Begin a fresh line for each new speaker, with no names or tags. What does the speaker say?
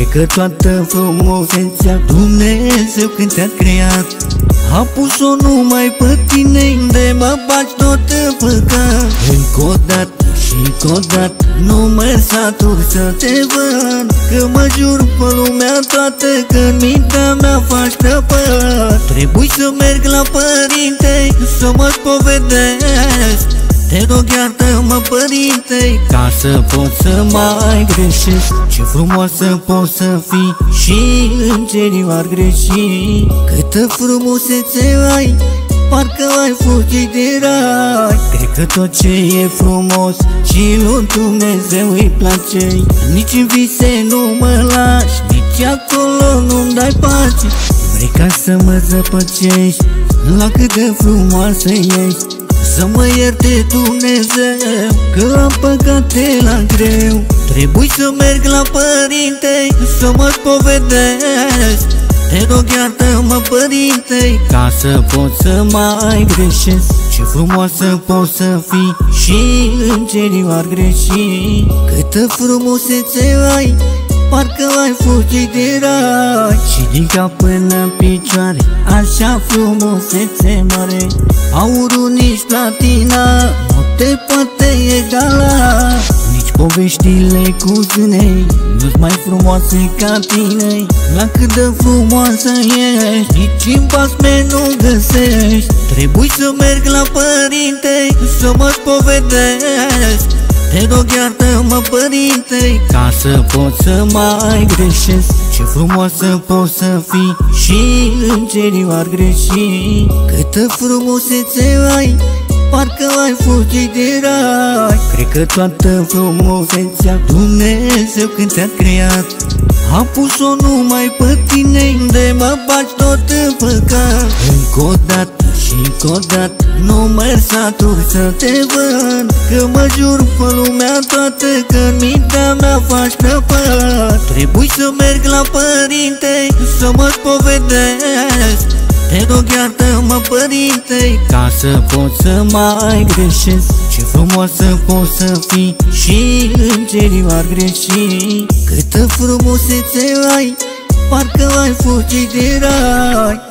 Cred că toată frumusețea Dumnezeu când te-a creat a pus-o numai pe tine, unde mă bagi tot în păcat. Încă o dată și încă o dată nu mă satur să te văd, că mă jur pe lumea toată că în mintea mea faci trăpăt. Trebuie să merg la părinte să mă spovedesc. Te rog iartă-mă, părinte, ca să pot să mai greșesc. Ce frumoasă poți să fii și îngerii ar greși. Câtă frumusețe ai, parcă ai fugit de rai. Cred că tot ce e frumos și lui Dumnezeu îi place. Nici în vise nu mă lași, nici acolo nu-mi dai pace. Vrei ca să mă zăpăcești la cât de frumoasă ești. Să mă ierte Dumnezeu că am păcate la greu. Trebuie să merg la părinte să mă spovedesc. Te rog iartă-mă, părinte, ca să pot să mai greșesc. Ce frumoasă poți să fii și îngerii ar greși. Câtă frumusețe ai, parcă ai fugit de rai. Și din cap până în picioare, așa frumusețe mare. Aurul nici platina nu te poate egala. Nici poveștile cu zânei nu-s mai frumoase ca tine. La cât de frumoasă ești, nici în basme nu găsești. Trebuie să merg la părinte să mă spovedesc. Te rog iartă-mă, părinte, ca să pot să mai greșesc. Ce frumoasă poți să fii și îngerii ar greși. Câtă frumusețe ai, parcă ai fugit de rai. Cred că toată frumusețea Dumnezeu când te-a creat a pus-o numai pe tine, unde mă bagi tot în păcat. Încă o dată și încă o dată nu mă satur să te văd, că mă jur pe lumea toată că în mintea mea faci trăpăt. Trebuie să merg la părinte să mă spovedesc. Te rog iartă-mă, părinte, ca să pot să mai greșesc. Ce frumoasă poți să fii și îngerii ar greși. Câtă frumusețe ai, parcă ai fugit de rai.